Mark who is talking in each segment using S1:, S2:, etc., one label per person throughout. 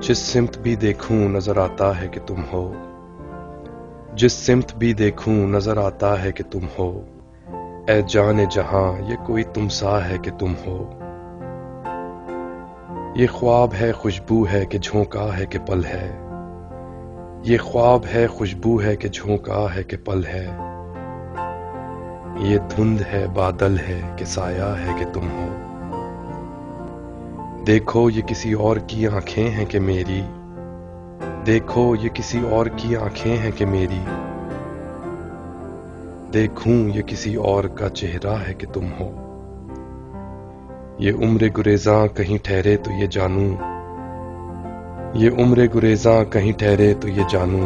S1: जिस सिमत भी देखूं नजर आता है कि तुम हो, जिस सिमत भी देखूं नजर आता है कि तुम हो। ऐ जाने जहां ये कोई तुम सा है कि तुम हो। ये ख्वाब है खुशबू है कि झोंका है कि पल है। ये ख्वाब है खुशबू है कि झोंका है कि पल है। ये धुंध है बादल है कि साया है कि तुम हो। देखो ये किसी और की आंखें हैं कि मेरी, देखो ये किसी और की आंखें हैं कि मेरी। देखूं ये किसी और का चेहरा है कि तुम हो। ये उम्र गुरेज़ां कहीं ठहरे तो ये जानूं, ये उम्र गुरेज़ां कहीं ठहरे तो ये जानूं।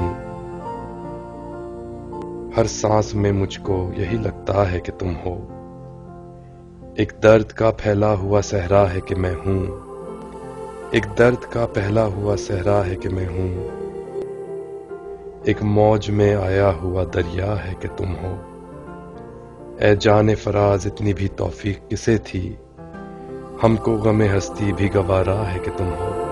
S1: हर सांस में मुझको यही लगता है कि तुम हो। एक दर्द का फैला हुआ सहरा है कि मैं हूं, एक दर्द का फैला हुआ सहरा है कि मैं हूं। एक मौज में आया हुआ दरिया है कि तुम हो। ऐ जाने फराज इतनी भी तौफीक किसे थी, हमको गमे हस्ती भी गवारा है कि तुम हो।